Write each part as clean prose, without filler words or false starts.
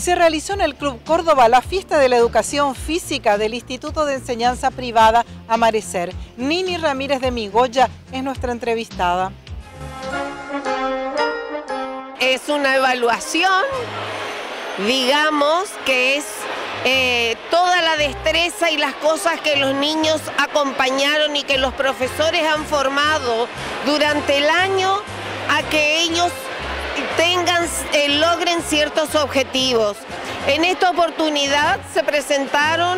Se realizó en el Club Córdoba la fiesta de la educación física del Instituto de Enseñanza Privada Amanecer. Nini Ramírez de Migoya es nuestra entrevistada. Es una evaluación, digamos, que es toda la destreza y las cosas que los niños acompañaron y que los profesores han formado durante el año a que ellos logren ciertos objetivos. En esta oportunidad se presentan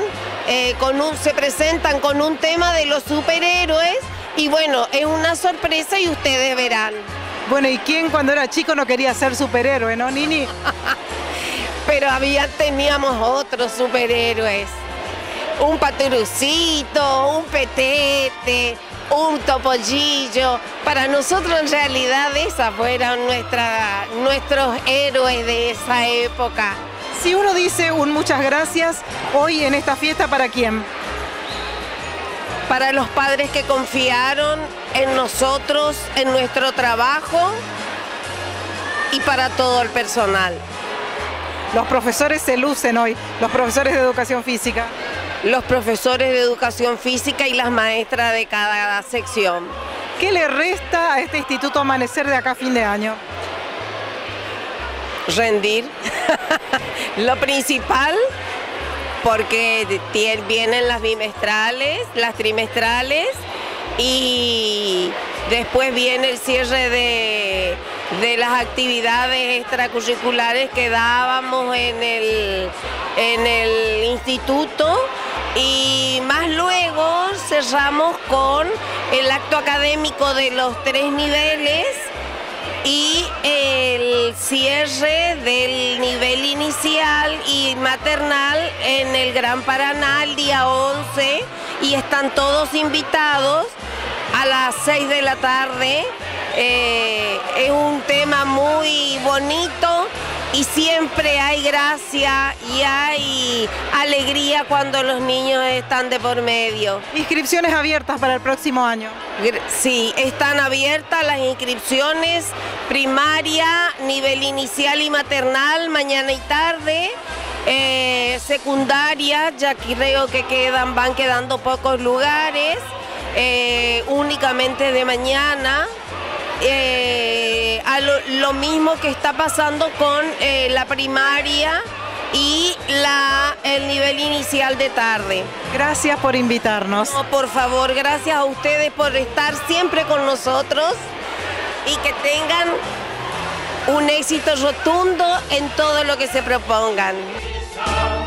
con un tema de los superhéroes y bueno, es una sorpresa y ustedes verán. Bueno, ¿y quién cuando era chico no quería ser superhéroe, no, Nini? Pero teníamos otros superhéroes. Un Paturucito, un Petete, un Topollillo. Para nosotros en realidad esas fueron nuestros héroes de esa época. Si uno dice un muchas gracias hoy en esta fiesta, ¿para quién? Para los padres que confiaron en nosotros, en nuestro trabajo y para todo el personal. Los profesores se lucen hoy, los profesores de educación física. Los profesores de educación física y las maestras de cada sección. ¿Qué le resta a este Instituto Amanecer de acá a fin de año? Rendir. Lo principal, porque vienen las bimestrales, las trimestrales y después viene el cierre de las actividades extracurriculares que dábamos en el instituto. Y más luego cerramos con el acto académico de los 3 niveles y el cierre del nivel inicial y maternal en el Gran Paraná el día 11 y están todos invitados a las 6 de la tarde. Es un tema muy bonito y siempre hay gracia y hay alegría cuando los niños están de por medio. ¿Inscripciones abiertas para el próximo año? Sí, están abiertas las inscripciones primaria, nivel inicial y maternal, mañana y tarde. Secundaria, ya creo que van quedando pocos lugares, únicamente de mañana. Lo mismo que está pasando con la primaria y el nivel inicial de tarde. Gracias por invitarnos. No, por favor, gracias a ustedes por estar siempre con nosotros y que tengan un éxito rotundo en todo lo que se propongan.